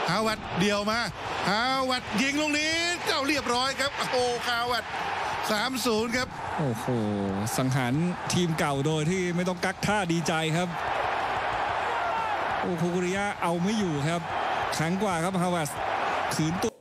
ฮาวเวิร์ดเดี่ยวมาฮาวเวิร์ดยิงลูกนี้เจ้าเรียบร้อยครับโอ้ฮาวเวิร์ด3-0ครับโอ้โหสังหารทีมเก่าโดยที่ไม่ต้องกักท่าดีใจครับโอ้คูกุริยะเอาไม่อยู่ครับแข็งกว่าครับฮาวเวิร์ดขืนตัว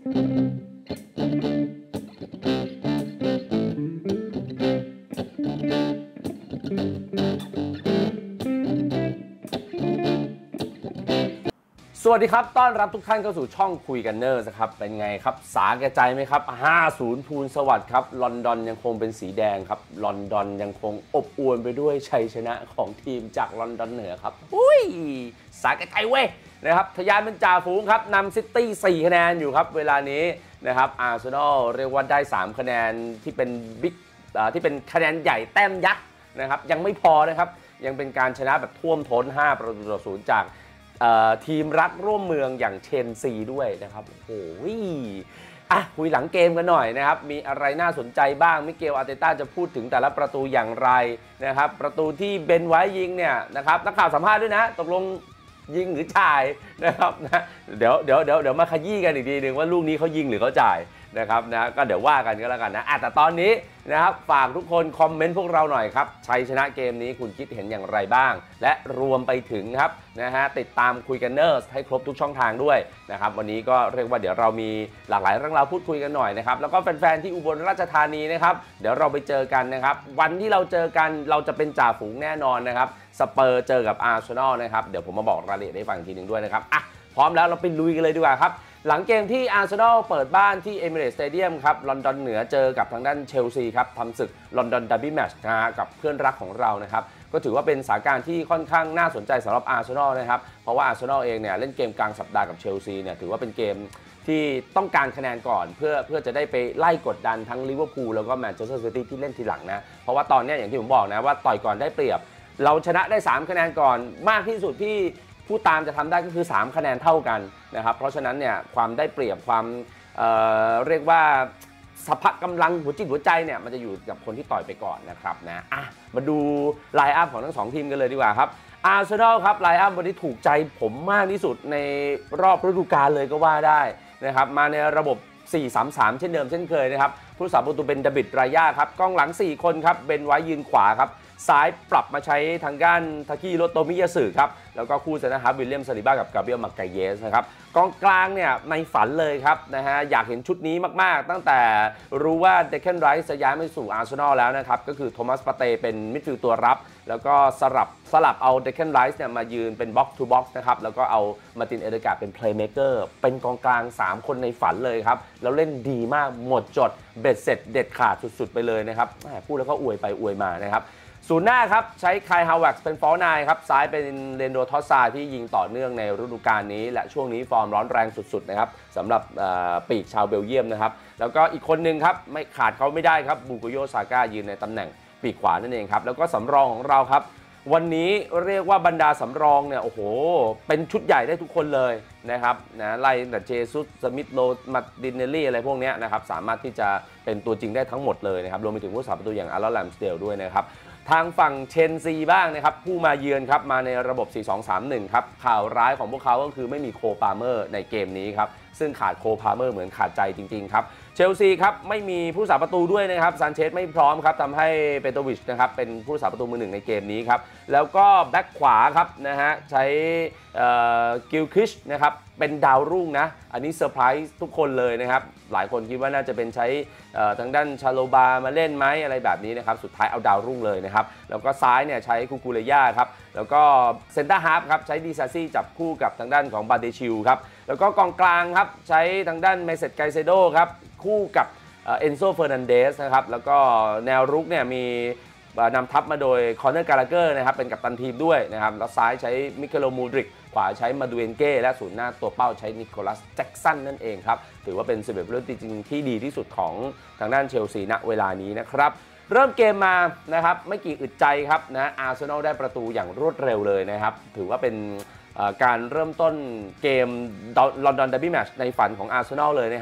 สวัสดีครับต้อนรับทุกท่านเข้าสู่ช่องคุยกันเนอร์ครับเป็นไงครับสาแก่ใจไหมครับ 5-0 ภูลสวัสดิ์ครับลอนดอนยังคงเป็นสีแดงครับลอนดอนยังคงอบอวลไปด้วยชัยชนะของทีมจากลอนดอนเหนือครับอุ้ยสาแก่ใจเว้ยนะครับทะยานเป็นจ่าฝูงครับนำซิตี้4คะแนนอยู่ครับเวลานี้นะครับอาร์เซนอลเรียกว่าได้3คะแนนที่เป็นบิ๊กที่เป็นคะแนนใหญ่แต้มยักษ์นะครับยังไม่พอนะครับยังเป็นการชนะแบบท่วมท้น5-0จากทีมรักร่วมเมืองอย่างเชลซีด้วยนะครับโอ้โหคุยหลังเกมกันหน่อยนะครับมีอะไรน่าสนใจบ้างมิเกลอาร์เตต้าจะพูดถึงแต่ละประตูอย่างไรนะครับประตูที่เบนไว้ยิงเนี่ยนะครับนักข่าวสัมภาษณ์ด้วยนะตกลงยิงหรือจ่ายนะครับนะเดี๋ยวมาขยี้กันอีกทีนึงว่าลูกนี้เขายิงหรือเขาจ่ายนะครับนะก็เดี๋ยวว่ากันก็แล้วกันนะแต่ตอนนี้นะครับฝากทุกคนคอมเมนต์พวกเราหน่อยครับชัยชนะเกมนี้คุณคิดเห็นอย่างไรบ้างและรวมไปถึงครับนะฮะติดตามคุยกันเนอร์ให้ครบทุกช่องทางด้วยนะครับวันนี้ก็เรียกว่าเดี๋ยวเรามีหลากหลายเรื่องราวพูดคุยกันหน่อยนะครับแล้วก็แฟนๆที่อุบลราชธานีนะครับเดี๋ยวเราไปเจอกันนะครับวันที่เราเจอกันเราจะเป็นจ่าฝูงแน่นอนนะครับสเปอร์เจอกับอาร์เซนอลนะครับเดี๋ยวผมมาบอกรายละเอียดให้ฟังอีกทีนึงด้วยนะครับพร้อมแล้วเราไปลุยกันเลยดีกว่าครับหลังเกมที่อาร์เซนอลเปิดบ้านที่เอมิเรตส์สเตเดียมครับลอนดอนเหนือเจอกับทางด้านเชลซีครับทำศึกลอนดอนดาร์บี้แมตช์นะฮะกับเพื่อนรักของเรานะครับก็ถือว่าเป็นสถานการณ์ที่ค่อนข้างน่าสนใจสำหรับอาร์เซนอลนะครับเพราะว่าอาร์เซนอลเองเนี่ยเล่นเกมกลางสัปดาห์กับเชลซีเนี่ยถือว่าเป็นเกมที่ต้องการคะแนนก่อนเพื่อจะได้ไปไล่กดดันทั้งลิเวอร์พูลแล้วก็แมนเชสเตอร์ซิตี้ที่เล่นทีหลังนะเพราะว่าตอนนี้อย่างที่ผมบอกนะว่าต่อยก่อนได้เปรียบเราชนะได้3คะแนนก่อนมากที่สุดที่ผู้ตามจะทำได้ก็คือ3คะแนนเท่ากันนะครับเพราะฉะนั้นเนี่ยความได้เปรียบความเรียกว่าสภาพกำลังหัวจิตหัวใจเนี่ยมันจะอยู่กับคนที่ต่อยไปก่อนนะครับนะมาดูไลน์อัพของทั้ง2ทีมกันเลยดีกว่าครับอาร์เซนอลครับไลน์อัพวันนี้ถูกใจผมมากที่สุดในรอบฤดูกาลเลยก็ว่าได้นะครับมาในระบบ 4-3-3 เช่นเดิมเช่นเคยนะครับผู้รักษาประตูเป็นดาวิดรายาครับกองหลัง4คนครับเบนไว้ยืนขวาครับซ้ายปรับมาใช้ทางด้านทากิโรโตมิยาสึครับแล้วก็คู่เซนนะครับวิลเลียมซาลิบ้ากับกาเบรียลมาไกเยสนะครับกองกลางเนี่ยในฝันเลยครับนะฮะอยากเห็นชุดนี้มากๆตั้งแต่รู้ว่าเดคเคนไรส์จะย้ายมาสู่อาร์เซนอลแล้วนะครับก็คือโทมัสปาเต้เป็นมิดฟิลด์ตัวรับแล้วก็สลับเอาเดคเคนไรส์เนี่ยมายืนเป็นบ็อกซ์ทูบ็อกซ์นะครับแล้วก็เอามาร์ตินเอเดการ์เป็นเพลย์เมคเกอร์เป็นกองกลาง3คนในฝันเลยครับแล้วเล่นดีมากหมดจดเบ็ดเสร็จเด็ดขาดสุดๆไปเลยนะครับพูดแล้วก็อวยไปอวยมานะครับศูนย์หน้าครับใช้คายฮาวเวิร์ดเป็นฟอลนายครับซ้ายเป็นเรนโดทอสซาที่ยิงต่อเนื่องในฤดูกาลนี้และช่วงนี้ฟอร์มร้อนแรงสุดๆนะครับสำหรับปีกชาวเบลเยียมนะครับแล้วก็อีกคนนึงครับไม่ขาดเขาไม่ได้ครับบูโกโยซาก้ายืนในตำแหน่งปีกขวานั่นเองครับแล้วก็สำรองของเราครับวันนี้เรียกว่าบรรดาสำรองเนี่ยโอ้โหเป็นชุดใหญ่ได้ทุกคนเลยนะครับนะไล่แต่เจซุสสมิธโรมาดินเนลลี่อะไรพวกนี้นะครับสามารถที่จะเป็นตัวจริงได้ทั้งหมดเลยนะครับรวมไปถึงผู้รักษาประตูอย่างอาร์ลอน แรมสเดลด้วยนะครับทางฝั่งเชลซีบ้างนะครับผู้มาเยือนครับมาในระบบ 4-2-3-1 ครับข่าวร้ายของพวกเขาก็คือไม่มีโคปาเมอร์ในเกมนี้ครับซึ่งขาดโคปาเมอร์เหมือนขาดใจจริงๆครับเชลซีครับไม่มีผู้รักษาประตูด้วยนะครับซานเชสไม่พร้อมครับทำให้เปโตวิชนะครับเป็นผู้รักษาประตูมือหนึ่งในเกมนี้ครับแล้วก็แบ็คขวาครับนะฮะใช้กิลคริชนะครับเป็นดาวรุ่งนะอันนี้เซอร์ไพรส์ทุกคนเลยนะครับหลายคนคิดว่าน่าจะเป็นใช้ทางด้านชาโลบามาเล่นไหมอะไรแบบนี้นะครับสุดท้ายเอาดาวรุ่งเลยนะครับแล้วก็ซ้ายเนี่ยใช้คูคูเรย่าครับแล้วก็เซนเตอร์ฮาล์ฟครับใช้ดีซาซี่จับคู่กับทางด้านของบาเดชิลครับแล้วก็กองกลางครับใช้ทางด้านเมเซตไกเซโดครับคู่กับเอนโซเฟอร์นันเดสนะครับแล้วก็แนวรุกเนี่ยมีนำทัพมาโดยคอนเนอร์กาลาเกอร์นะครับเป็นกัปตันทีมด้วยนะครับแล้วซ้ายใช้มิเคโลมูดริกขวาใช้มาดูเอนเก้และศูนย์หน้าตัวเป้าใช้นิโคลัสแจ็กสันนั่นเองครับถือว่าเป็น11ผู้เล่นจริงที่ดีที่สุดของทางด้านเชลซีณเวลานี้นะครับเริ่มเกมมานะครับไม่กี่อึดใจครับนะอาร์เซนอลได้ประตูอย่างรวดเร็วเลยนะครับถือว่าเป็นการเริ่มต้นเกมลอนดอนดาร์บี้แมตช์ในฝันของอาร์เซนอลเลยนะครับ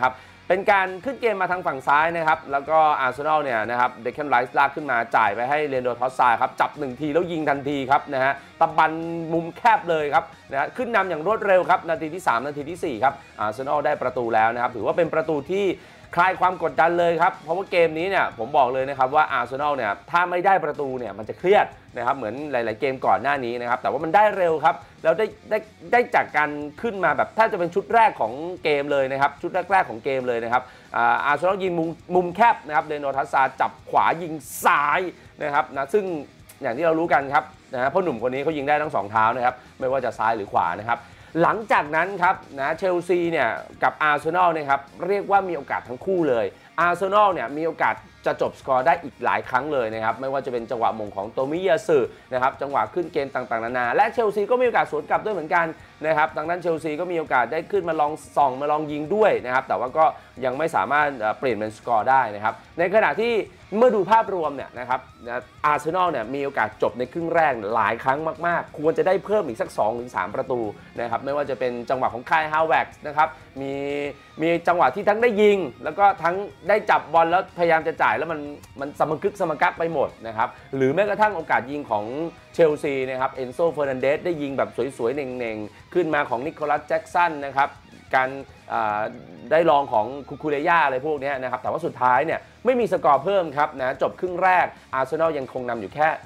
เป็นการขึ้นเกมมาทางฝั่งซ้ายนะครับแล้วก็อาร์เซนอลเนี่ยนะครับเดคแคนไรส์ลากขึ้นมาจ่ายไปให้เรนโดทอสซาครับจับ1ทีแล้วยิงทันทีครับนะฮะตะบันมุมแคบเลยครับนะฮะขึ้นนำอย่างรวดเร็วครับนาทีที่3นาทีที่4ครับอาร์เซนอลได้ประตูแล้วนะครับถือว่าเป็นประตูที่คลายความกดดันเลยครับเพราะว่าเกมนี้เนี่ยผมบอกเลยนะครับว่าอาร์เซนอลเนี่ยถ้าไม่ได้ประตูเนี่ยมันจะเครียดนะครับเหมือนหลายๆเกมก่อนหน้านี้นะครับแต่ว่ามันได้เร็วครับแล้วได้จากการขึ้นมาแบบถ้าจะเป็นชุดแรกของเกมเลยนะครับชุดแรกๆของเกมเลยนะครับอาร์เซนอลยิงมุมแคบนะครับเรนโดทัสซาจับขวายิงซ้ายนะครับนะซึ่งอย่างที่เรารู้กันครับนะฮะเพราะหนุ่มคนนี้เขายิงได้ทั้ง2เท้านะครับไม่ว่าจะซ้ายหรือขวานะครับหลังจากนั้นครับนะเชลซีเนี่ยกับอาร์เซนอลนะครับเรียกว่ามีโอกาสทั้งคู่เลยอาร์เซนอลเนี่ยมีโอกาสจะจบสกอร์ได้อีกหลายครั้งเลยนะครับไม่ว่าจะเป็นจังหวะมงของโตมิยาสึนะครับจังหวะขึ้นเกมต่างๆนานาและเชลซีก็มีโอกาสสวนกลับด้วยเหมือนกันนะครับดังนั้นเชลซีก็มีโอกาสได้ขึ้นมาลองส่องมาลองยิงด้วยนะครับแต่ว่าก็ยังไม่สามารถเปลี่ยนเป็นสกอร์ได้นะครับในขณะที่เมื่อดูภาพรวมเนี่ยนะครับอาร์เซนอลเนี่ยมีโอกาสจบในครึ่งแรกหลายครั้งมากๆควรจะได้เพิ่มอีกสัก 2-3 ประตูนะครับไม่ว่าจะเป็นจังหวะของคายฮาวเวิร์ดนะครับมีจังหวะที่ทั้งได้ยิงแล้วก็ทั้งได้จับบอลแล้วพยายามจะจ่ายแล้วมันสมกึกสมกักไปหมดนะครับหรือแม้กระทั่งโอกาสยิงของเชลซีนะครับเอนโซเฟอร์นันเดสได้ยิงแบบสวยๆเน่งๆขึ้นมาของนิโคลัสแจ็กสันนะครับการได้ลองของคูเลย่าอะไรพวกนี้นะครับแต่ว่าสุดท้ายเนี่ยไม่มีสกอร์เพิ่มครับนะจบครึ่งแรกอาร์เซนอลยังคงนำอยู่แค่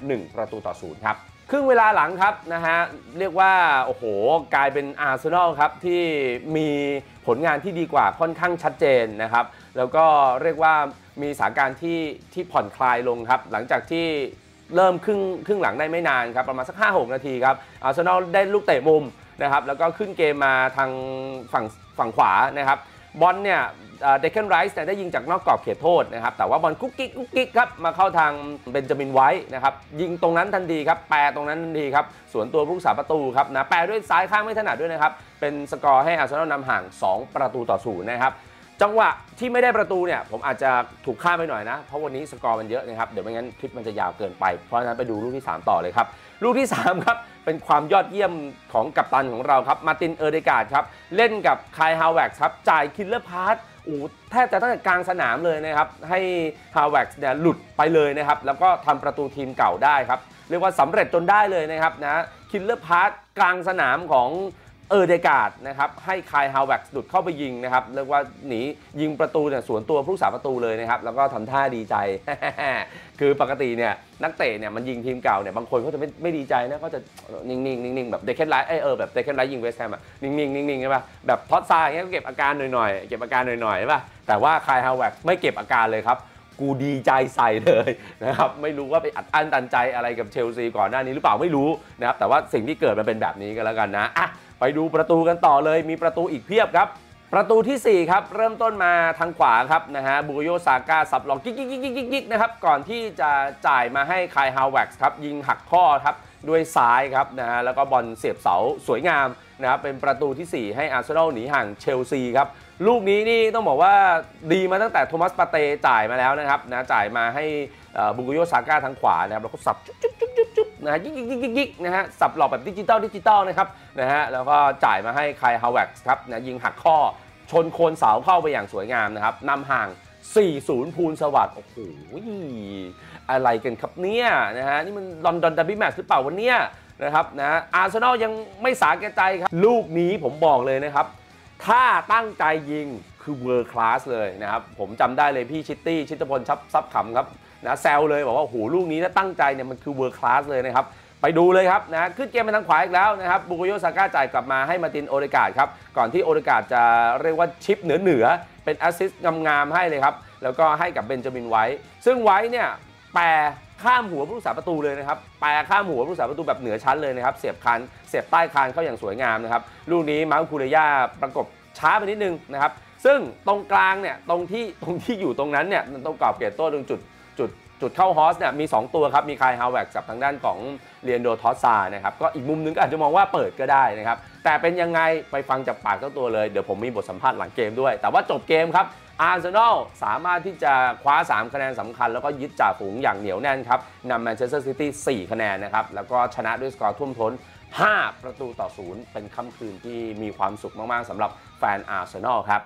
1-0ครับครึ่งเวลาหลังครับนะฮะเรียกว่าโอ้โหกลายเป็นอาร์เซนอลครับที่มีผลงานที่ดีกว่าค่อนข้างชัดเจนนะครับแล้วก็เรียกว่ามีสถานการณ์ที่ผ่อนคลายลงครับหลังจากที่เริ่มครึ่งหลังได้ไม่นานครับประมาณสัก 5-6 นาทีครับอาร์เซนอลได้ลูกเตะมุมนะครับแล้วก็ขึ้นเกมมาทางฝั่งขวานะครับบอลเนี่ยเดคแคนไรส์ได้ยิงจากนอกกรอบเขตโทษนะครับแต่ว่าบอลกุ๊กกิ๊กครับมาเข้าทางเบนจามินไวท์นะครับยิงตรงนั้นทันทีครับแปรตรงนั้นทันทีครับสวนตัวผู้รักษาประตูครับนะแปรด้วยซ้ายข้างไม่ถนัดด้วยนะครับเป็นสกอร์ให้อาร์เซนอลนำห่าง2-0นะครับจังหวะที่ไม่ได้ประตูเนี่ยผมอาจจะถูกข้ามไปหน่อยนะเพราะวันนี้สกอร์มันเยอะนะครับเดี๋ยวไม่งั้นคลิปมันจะยาวเกินไปเพราะฉะนั้นไปดูลูกที่3ต่อเลยครับลูกที่3ครับเป็นความยอดเยี่ยมของกัปตันของเราครับมาร์ตินเออเดการ์ดครับเล่นกับคายฮาวเวิร์ดครับจ่ายคิลเลอร์พาสแทบจะตั้งแต่กลางสนามเลยนะครับให้ฮาวเวิร์ดเนี่ยหลุดไปเลยนะครับแล้วก็ทำประตูทีมเก่าได้ครับเรียกว่าสำเร็จจนได้เลยนะครับนะคิลเลอร์พาสกลางสนามของเออเดการ์ดนะครับให้คายฮาวเวิร์ดหลุดเข้าไปยิงนะครับเรียกว่าหนียิงประตูเนี่ยสวนตัวผู้รักษาประตูเลยนะครับแล้วก็ทำท่าดีใจ คือปกติเนี่ยนักเตะเนี่ยมันยิงทีมเก่าเนี่ยบางคนเขาจะไม่ดีใจนะเขาจะนิ่งๆแบบเดคแคนไลท์แบบเดคแคนไลท์ยิงเวสต์แฮมอะนิ่งๆใช่ป่ะแบบท็อตซาอย่างเงี้ยก็เก็บอาการหน่อยๆใช่ป่ะแต่ว่าคายฮาวเวิร์ดไม่เก็บอาการเลยครับกูดีใจใส่เลยนะครับไม่รู้ว่าไปอัดอั้นตันใจอะไรกับเชลซีก่อนหน้านี้หรือเปล่าไม่รู้นะครับแต่ว่าสิ่งที่เกิดมันเป็นแบบนี้กันแล้วกันนะอ่ะไปดูประตูกันต่อเลยมีประตูอีกเพียบครับประตูที่4ครับเริ่มต้นมาทางขวาครับนะฮะบุโกโยซาก้าสับหลอกกิ๊กนะครับก่อนที่จะจ่ายมาให้คายฮาวเวิร์ดครับยิงหักข้อครับด้วยซ้ายครับนะฮะแล้วก็บอลเสียบเสาสวยงามนะครับเป็นประตูที่4ให้อาร์เซนอลหนีห่างเชลซีครับลูกนี้นี่ต้องบอกว่าดีมาตั้งแต่โทมัสปาเต้จ่ายมาแล้วนะครับนะจ่ายมาให้บุโกโยซาก้าทางขวานะครับแล้วก็สับจุ๊บนะฮะยิกนะฮะสับหลอกแบบดิจิตอลนะครับนะฮะแล้วก็จ่ายมาให้คายฮาวเวิร์ดครับนะยิงหักข้อชนโคนเสาเข้าไปอย่างสวยงามนะครับนำห่าง 4-0 ภูลสวัสดิ์โอ้โหอะไรกันครับเนี่ยนะฮะนี่มันลอนดอนดับบี้แมตช์หรือเปล่าวันนี้นะครับนะอาร์เซนอลยังไม่สาแก่ใจครับลูกนี้ผมบอกเลยนะครับถ้าตั้งใจยิงคือเวิร์คลาสเลยนะครับผมจำได้เลยพี่ชิตพลซับขำครับนะแซวเลยบอกว่าโอ้โหลูกนี้ถ้าตั้งใจเนี่ยมันคือเวิร์คลาสเลยนะครับไปดูเลยครับนะขึ้นเกมไปทางขวาอีกแล้วนะครับบุโกโยซาก้าจ่ายกลับมาให้มาร์ตินโอเดการ์ดครับก่อนที่โอเดการ์ดจะเรียกว่าชิปเหนือเป็นแอสซิสต์งามๆให้เลยครับแล้วก็ให้กับเบนจามินไวท์ซึ่งไวท์เนี่ยแปรข้ามหัวผู้รักษาประตูเลยนะครับแปรข้ามหัวผู้รักษาประตูแบบเหนือชั้นเลยนะครับเสียบใต้คานเข้าอย่างสวยงามนะครับลูกนี้มาร์คูเรย่าประกบช้าไปนิดนึงนะครับซึ่งตรงกลางเนี่ยตรงที่อยู่ตรงนั้นเนี่ยตรงกรอบเขตโต้ตรงจุดเข้าฮอสเนี่ยมี2ตัวครับมีคายฮาวเวิร์ดกับทางด้านของเรียนโดทอสซานะครับก็อีกมุมนึงก็อาจจะมองว่าเปิดก็ได้นะครับแต่เป็นยังไงไปฟังจากปากเจ้าตัวเลยเดี๋ยวผมมีบทสัมภาษณ์หลังเกมด้วยแต่ว่าจบเกมครับอาร์เซนอลสามารถที่จะคว้า3คะแนนสำคัญแล้วก็ยึดจ่าฝูงอย่างเหนียวแน่นครับนำแมนเชสเตอร์ซิตี้4คะแนนนะครับแล้วก็ชนะด้วยสกอร์ท่วมท้น5-0เป็นค่ำคืนที่มีความสุขมากๆสำหรับแฟนอาร์เซนอลครับ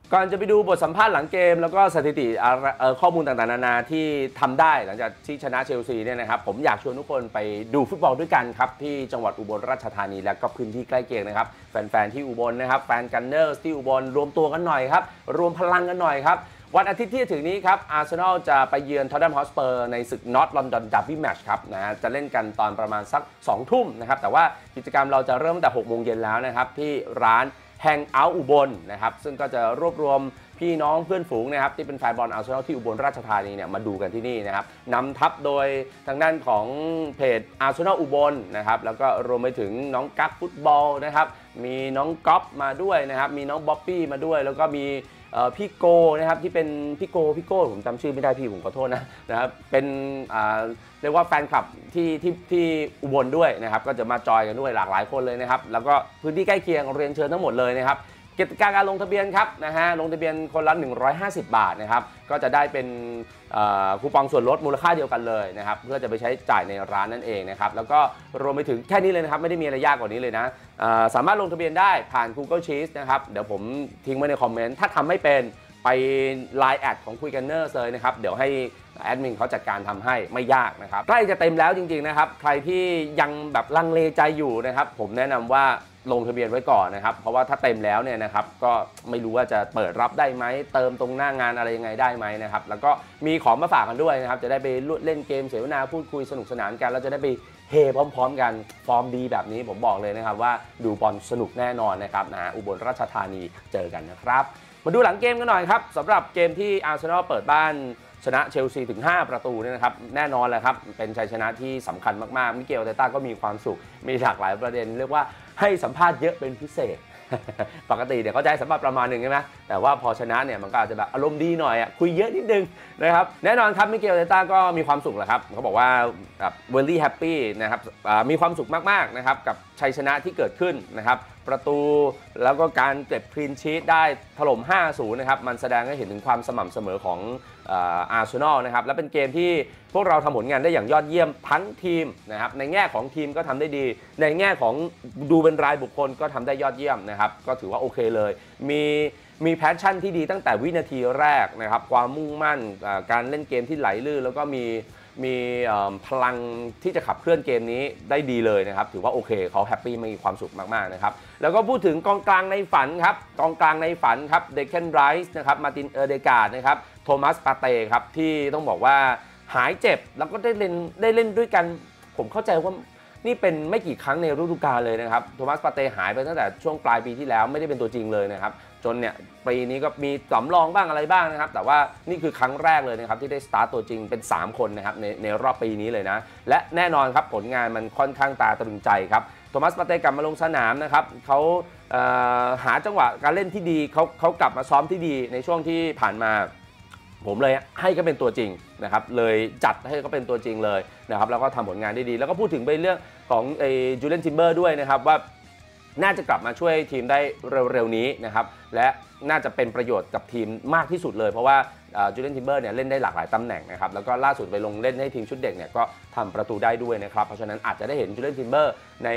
ก่อนจะไปดูบทสัมภาษณ์หลังเกมแล้วก็สถิติข้อมูลต่างๆนานาที่ทำได้หลังจากที่ชนะเชลซีเนี่ยนะครับผมอยากชวนทุกคนไปดูฟุตบอลด้วยกันครับที่จังหวัดอุบลราชธานีและก็พื้นที่ใกล้เคียงนะครับแฟนๆที่อุบลนะครับแฟนกันเนอร์ที่อุบลรวมตัวกันหน่อยครับรวมพลังกันหน่อยครับวันอาทิตย์ที่จะถึงนี้ครับอาร์เซนอลจะไปเยือนท็อตแนมฮอสเปอร์ในศึกนอร์ทลอนดอนดับบี้แมตช์ครับนะจะเล่นกันตอนประมาณสัก 2 ทุ่มนะครับแต่ว่ากิจกรรมเราจะเริ่มตั้งแต่ 6 โมงเย็นแล้วนะครับที่ร้านแฮงเอาท์อุบลนะครับซึ่งก็จะรวบรวมพี่น้องเพื่อนฝูงนะครับที่เป็นแฟนบอลอาร์เซนอลที่อุบลราชธานีเนี่ยมาดูกันที่นี่นะครับนำทัพโดยทางด้านของเพจอาร์เซนอลอุบลนะครับแล้วก็รวมไปถึงน้องกั๊กฟุตบอลนะครับมีน้องก๊อฟมาด้วยนะครับมีน้องบ๊อบบี้มาด้วยแล้วก็มีพี่โกนะครับที่เป็นพี่โก้ผมจำชื่อไม่ได้พี่ผมขอโทษนะครับเป็นเรียกว่าแฟนคลับที่อุบลด้วยนะครับก็จะมาจอยกันด้วยหลากหลายคนเลยนะครับแล้วก็พื้นที่ใกล้เคียงเรียนเชิญทั้งหมดเลยนะครับกติกาการลงทะเบียนครับนะฮะลงทะเบียนคนละ150 บาทนะครับก็จะได้เป็นคูปองส่วนลดมูลค่าเดียวกันเลยนะครับเพื่อจะไปใช้จ่ายในร้านนั่นเองนะครับแล้วก็รวมไปถึงแค่นี้เลยนะครับไม่ได้มีอะไรยากกว่านี้เลยนะสามารถลงทะเบียนได้ผ่าน Google Sheets นะครับเดี๋ยวผมทิ้งไว้ในคอมเมนต์ถ้าทำไม่เป็นไป Line แอดของคุยกันเนอร์เลยนะครับเดี๋ยวให้แอดมินเขาจัดการทำให้ไม่ยากนะครับใกล้จะเต็มแล้วจริงๆนะครับใครที่ยังแบบลังเลใจอยู่นะครับผมแนะนำว่าลงทะเบียนไว้ก่อนนะครับเพราะว่าถ้าเต็มแล้วเนี่ยนะครับก็ไม่รู้ว่าจะเปิดรับได้ไหมเติมตรงหน้างานอะไรยังไงได้ไหมนะครับแล้วก็มีของมาฝากกันด้วยนะครับจะได้ไปเล่นเกมเสวนาพูดคุยสนุกสนานกันแล้วจะได้ไปเฮพร้อมๆกันฟอร์มดีแบบนี้ผมบอกเลยนะครับว่าดูบอลสนุกแน่นอนนะครับอุบลราชธานีเจอกันนะครับมาดูหลังเกมกันหน่อยครับสำหรับเกมที่อาร์เซนอลเปิดบ้านชนะเชลซีถึง5 ประตูเนี่ยนะครับแน่นอนแหละครับเป็นชัยชนะที่สำคัญมากๆมิเกล อาร์เตต้าก็มีความสุขมีหลากหลายประเด็นเรียกว่าให้สัมภาษณ์เยอะเป็นพิเศษ ปกติเดี๋ยวเขาจะให้สัมภาษณ์ประมาณหนึ่งใช่ไหมแต่ว่าพอชนะเนี่ยมันก็อาจจะแบบอารมณ์ดีหน่อยคุยเยอะนิดนึงนะครับแน่นอนครับมิเกล อาร์เตต้าก็มีความสุขแหละครับเขาบอกว่าแบบ very happy นะครับมีความสุขมากๆนะครับกับชัยชนะที่เกิดขึ้นนะครับประตูแล้วก็การเก็บคลีนชีทได้ถล่ม 5-0 นะครับมันแสดงให้เห็นถึงความสม่ำเสมอของอาร์เซนอลนะครับและเป็นเกมที่พวกเราทำผลงานได้อย่างยอดเยี่ยมทั้งทีมนะครับในแง่ของทีมก็ทำได้ดีในแง่ของดูเป็นรายบุคคลก็ทำได้ยอดเยี่ยมนะครับก็ถือว่าโอเคเลยมีแพชชั่นที่ดีตั้งแต่วินาทีแรกนะครับความมุ่งมั่นการเล่นเกมที่ไหลลื่นแล้วก็มีพลังที่จะขับเคลื่อนเกมนี้ได้ดีเลยนะครับถือว่าโอเคเขาแฮปปี้มีความสุขมากๆนะครับแล้วก็พูดถึงกองกลางในฝันครับกองกลางในฝันครับเดคเคนไรส์นะครับมาร์ตินเอเดการ์ดนะครับโทมัสปาเต้ครับที่ต้องบอกว่าหายเจ็บแล้วก็ได้เล่นด้วยกันผมเข้าใจว่านี่เป็นไม่กี่ครั้งในฤดูกาลเลยนะครับโทมัสปาเต้หายไปตั้งแต่ช่วงปลายปีที่แล้วไม่ได้เป็นตัวจริงเลยนะครับจนเนี่ยปีนี้ก็มีสำรองบ้างอะไรบ้างนะครับแต่ว่านี่คือครั้งแรกเลยนะครับที่ได้สตาร์ตตัวจริงเป็น3 คนนะครับในรอบปีนี้เลยนะและแน่นอนครับผลงานมันค่อนข้างตาตรึงใจครับโทมัสปาเต้กลับมาลงสนามนะครับเขาหาจังหวะการเล่นที่ดีเขากลับมาซ้อมที่ดีในช่วงที่ผ่านมาผมเลยให้เขาเป็นตัวจริงนะครับเลยจัดให้เขาเป็นตัวจริงเลยนะครับแล้วก็ทำผลงานได้ดีแล้วก็พูดถึงไปเรื่องของจูเลียนทิมเบอร์ด้วยนะครับว่าน่าจะกลับมาช่วยทีมได้เร็วๆนี้นะครับและน่าจะเป็นประโยชน์กับทีมมากที่สุดเลยเพราะว่าจูเลียนทิมเบอร์เนี่ยเล่นได้หลากหลายตำแหน่งนะครับแล้วก็ล่าสุดไปลงเล่นให้ทีมชุดเด็กเนี่ยก็ทำประตูได้ด้วยนะครับเพราะฉะนั้นอาจจะได้เห็นจูเลียนทิมเบอร์ใน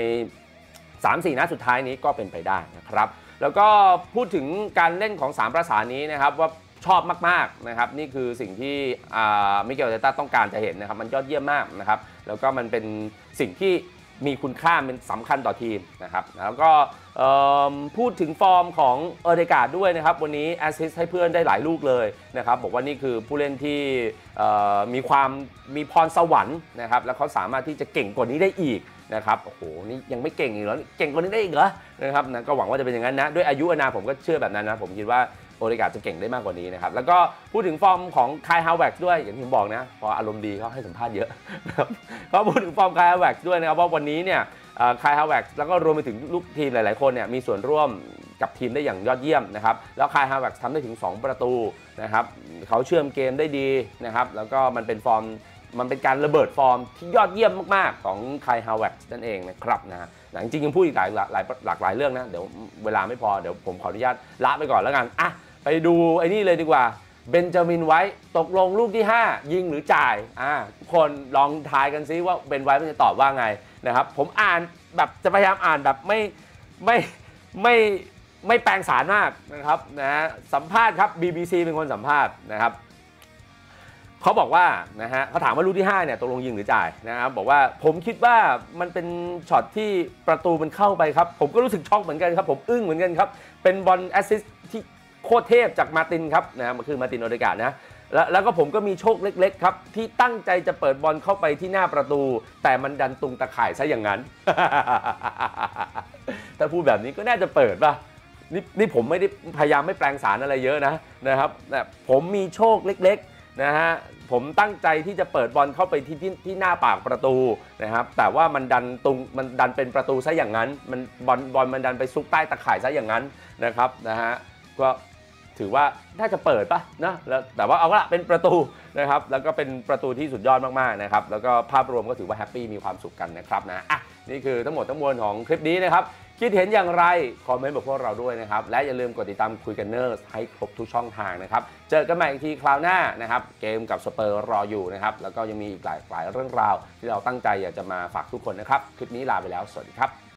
3-4 นัดสุดท้ายนี้ก็เป็นไปได้นะครับแล้วก็พูดถึงการเล่นของ3ประสานนี้นะครับว่าชอบมากๆนะครับนี่คือสิ่งที่มิเกล อาร์เตต้าต้องการจะเห็นนะครับมันยอดเยี่ยมมากนะครับแล้วก็มันเป็นสิ่งที่มีคุณค่าเป็นสำคัญต่อทีมนะครับแล้วก็พูดถึงฟอร์มของเอเดการ์ดด้วยนะครับวันนี้แอสซิสต์ให้เพื่อนได้หลายลูกเลยนะครับบอกว่านี่คือผู้เล่นที่มีพรสวรรค์นะครับแล้วเขาสามารถที่จะเก่งกว่านี้ได้อีกนะครับโอ้โหนี่ยังไม่เก่งอีกเหรอเก่งกว่านี้ได้อีกเหรอนะครับนะก็หวังว่าจะเป็นอย่างนั้นนะด้วยอายุอานาผมก็เชื่อแบบนั้นนะผมคิดว่าโอเดการ์ดจะเก่งได้มากกว่านี้นะครับแล้วก็พูดถึงฟอร์มของคายฮาวเวิร์ดด้วยอย่างที่ผมบอกนะพออารมณ์ดีเขาให้สัมภาษณ์เยอะนะครับก็พูดถึงฟอร์มคายฮาวเวิร์ดด้วยนะครับว่าวันนี้เนี่ยคายฮาวเวิร์ดแล้วก็รวมไปถึงลูกทีมหลายๆคนเนี่ยมีส่วนร่วมกับทีมได้อย่างยอดเยี่ยมนะครับแล้วคายฮาวเวิร์ดทำได้ถึง2 ประตูนะครับเขาเชื่อมเกมได้ดีนะครับแล้วก็มันเป็นการระเบิดฟอร์มที่ยอดเยี่ยมมากๆของคายฮาวเวิร์ดนั่นเองนะครับนะจริงๆยังพูดอีกหลากหลายเรื่องนะเดี๋ยวเวลาไม่พอเดี๋ยวผมขออนุญาตละไปก่อนแล้วกันไปดูไอ้นี่เลยดีกว่าเบนจามินไว้ตกลงลูกที่5ยิงหรือจ่ายทุกคนลองทายกันซิว่าเบนไว้มันจะตอบว่าไงนะครับผมอ่านแบบจะพยายามอ่านแบบไม่ไม่แปลงสารมากนะครับนะฮะสัมภาษณ์ครับ BBC เป็นคนสัมภาษณ์นะครับเขาบอกว่านะฮะเขาถามว่าลูกที่5เนี่ยตกลงยิงหรือจ่ายนะครับบอกว่าผมคิดว่ามันเป็นช็อตที่ประตูมันเข้าไปครับผมก็รู้สึกช็อกเหมือนกันครับผมอึ้งเหมือนกันครับเป็นบอลแอสซิสต์ที่โคตรเทพจากมาตินครับนะมันคือมาตินโอเดกานะแล้วก็ผมก็มีโชคเล็กๆครับที่ตั้งใจจะเปิดบอลเข้าไปที่หน้าประตูแต่มันดันตุงตะข่ายซะอย่างนั้น ถ้าพูดแบบนี้ก็น่าจะเปิดป่ะนี่ผมไม่ได้พยายามไม่แปลงสารอะไรเยอะนะครับแต่ผมมีโชคเล็กๆนะฮะผมตั้งใจที่จะเปิดบอลเข้าไปที่หน้าปากประตูนะครับแต่ว่ามันดันเป็นประตูซะอย่างนั้นมันบอลมันดันไปซุกใต้ตะข่ายซะอย่างนั้นนะครับนะฮะก็ถือว่าน่าจะเปิดป่ะนะแล้วแต่ว่าเอาละเป็นประตูนะครับแล้วก็เป็นประตูที่สุดยอดมากๆนะครับแล้วก็ภาพรวมก็ถือว่าแฮปปี้มีความสุขกันนะครับนะนี่คือทั้งหมดทั้งมวลของคลิปนี้นะครับคิดเห็นอย่างไรคอมเมนต์บอกพวกเราด้วยนะครับและอย่าลืมกดติดตามคุยกันเนอร์ให้ครบทุกช่องทางนะครับเจอกันใหม่อีกทีคราวหน้านะครับเกมกับสเปอร์รออยู่นะครับแล้วก็ยังมีอีกหลายเรื่องราวที่เราตั้งใจอยากจะมาฝากทุกคนนะครับคลิปนี้ลาไปแล้วสวัสดีครับ